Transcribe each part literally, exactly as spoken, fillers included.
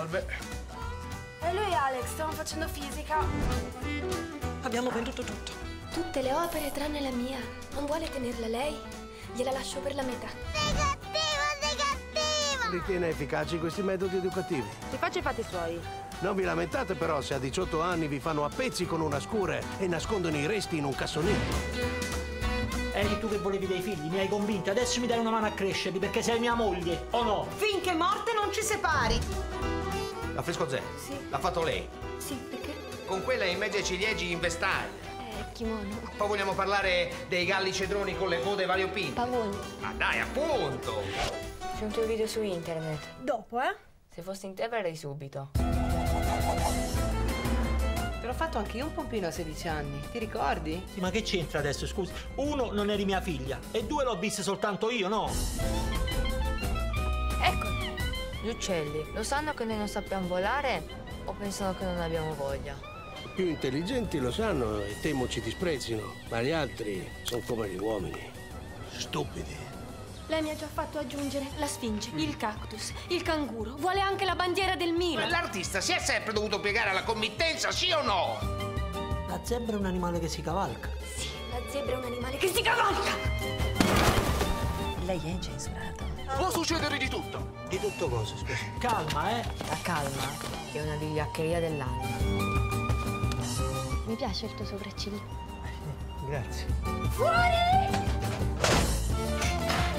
Salve. E lui e Alex stavano facendo fisica. Abbiamo venduto tutto. Tutte le opere tranne la mia. Non vuole tenerla lei? Gliela lascio per la metà. Sei cattivo, sei cattivo! Ritiene efficaci questi metodi educativi? Si faccia i fatti suoi. Non vi lamentate però se a diciotto anni vi fanno a pezzi con una scure e nascondono i resti in un cassonetto. Eri tu che volevi dei figli, mi hai convinto. Adesso mi dai una mano a crescerli perché sei mia moglie, o no? Finché morte non ci separi. L'affresco Zè? Sì. L'ha fatto lei? Sì, perché? Con quella in mezzo ai ciliegi in vestaglia. Eh, kimono. Poi vogliamo parlare dei galli cedroni con le code variopinte. Pavoni. Ma dai, appunto! C'è un tuo video su internet. Dopo, eh? Se fossi in te verrei subito. Te l'ho fatto anche io un pompino a sedici anni, ti ricordi? Sì, ma che c'entra adesso, scusi? Uno, non eri mia figlia, e due, l'ho vista soltanto io, no? Ecco, gli uccelli lo sanno che noi non sappiamo volare o pensano che non abbiamo voglia? I più intelligenti lo sanno e temo ci disprezzino, ma gli altri sono come gli uomini. Stupidi. Lei mi ha già fatto aggiungere la sfinge, il cactus, il canguro. Vuole anche la bandiera del Milan. L'artista si è sempre dovuto piegare alla committenza, sì o no? La zebra è un animale che si cavalca. Sì, la zebra è un animale che si cavalca. Lei è incensurato. Può succedere di tutto. Di tutto cosa, scusi? Calma, eh? La calma è una vigliaccheria dell'anima. Mi piace il tuo sopracciglio. Grazie. Fuori!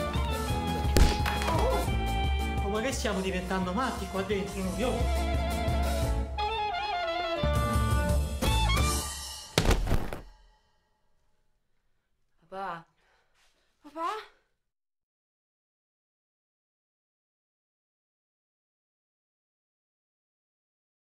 Oh, ma che stiamo diventando matti qua dentro, no? Io...